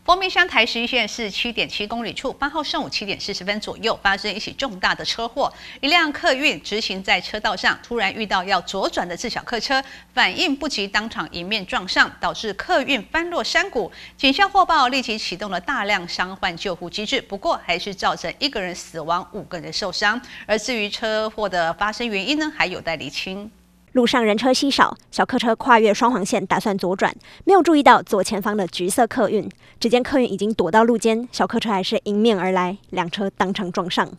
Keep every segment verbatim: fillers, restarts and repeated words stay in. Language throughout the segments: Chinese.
丰滨乡台十一线市七点七公里处，八号上午七点四十分左右发生一起重大的车祸。一辆客运直行在车道上，突然遇到要左转的自小客车，反应不及，当场迎面撞上，导致客运翻落山谷。警消获报，立即启动了大量伤患救护机制，不过还是造成一个人死亡，五个人受伤。而至于车祸的发生原因呢，还有待厘清。 路上人车稀少，小客车跨越双黄线，打算左转，没有注意到左前方的橘色客运。只见客运已经躲到路肩，小客车还是迎面而来，两车当场撞上。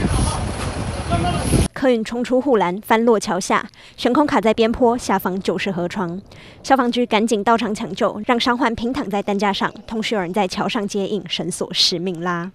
客运冲出护栏，翻落桥下，悬空卡在边坡，下方就是河床。消防局赶紧到场抢救，让伤患平躺在担架上，同时有人在桥上接应，绳索使命拉。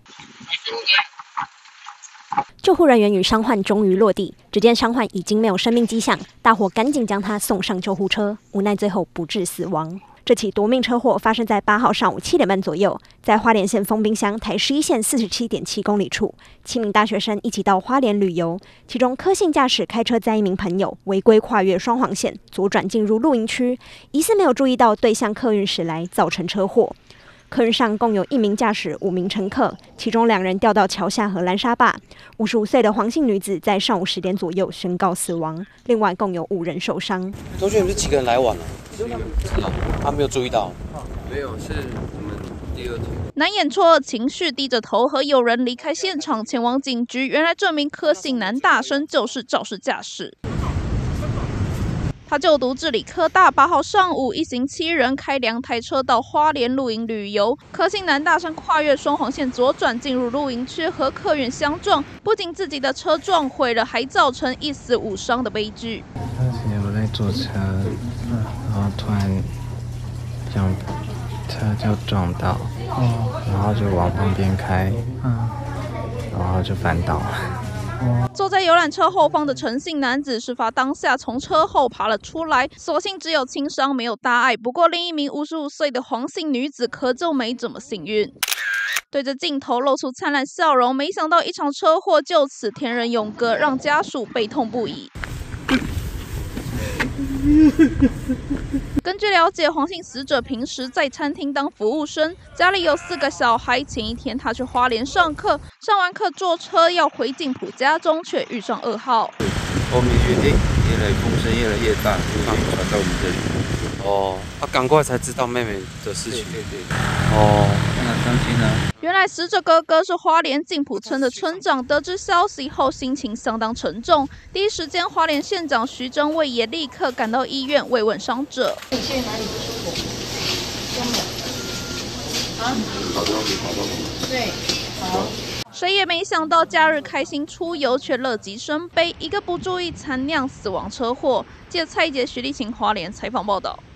救护人员与伤患终于落地，只见伤患已经没有生命迹象，大伙赶紧将他送上救护车，无奈最后不治死亡。这起夺命车祸发生在八号上午七点半左右，在花莲县丰滨乡台十一线四十七点七公里处，七名大学生一起到花莲旅游，其中柯姓驾驶开车载一名朋友违规跨越双黄线，左转进入露营区，疑似没有注意到对向客运驶来，造成车祸。 客运上共有一名驾驶、五名乘客，其中两人掉到桥下和拦沙坝。五十五岁的黄姓女子在上午十点左右宣告死亡，另外共有五人受伤。 周俊，你们是几个人来晚了？他没有注意到。 没有，是我们第二天。 难掩错愕情绪，低着头和友人离开现场，前往警局。原来这名柯姓男大生就是肇事驾驶。 他就读致理科大，八号上午一行七人开两台车到花莲露营旅游。柯姓男大生跨越双黄线左转进入露营区，和客运相撞，不仅自己的车撞毁了，还造成一死五伤的悲剧。 当时我在坐车，然后突然这样车就撞到，然后就往旁边开，然后就翻倒了。 坐在游览车后方的陈姓男子，事发当下从车后爬了出来，所幸只有轻伤，没有大碍。不过，另一名五十五岁的黄姓女子可就没这么幸运，对着镜头露出灿烂笑容。没想到一场车祸就此天人永隔，让家属悲痛不已。根据了解，黄姓死者平时在餐厅当服务生，家里有四个小孩。前一天他去花莲上课，上完课坐车要回静浦家中，却遇上噩耗。 后面越越越来风声越来越大，就传到我们这里。 哦，他赶过来才知道妹妹的事情。 对对对。 哦， 那伤心啊。 原来死者哥哥是花莲静浦村的村长，得知消息后心情相当沉重。第一时间，花莲县长徐祯卫也立刻赶到医院慰问伤者。 你现在哪里不舒服？胸没有？啊？ 好多好多。 对，好。 谁也没想到，假日开心出游却乐极生悲，一个不注意惨酿死亡车祸。记者蔡杰、徐立晴花莲采访报道。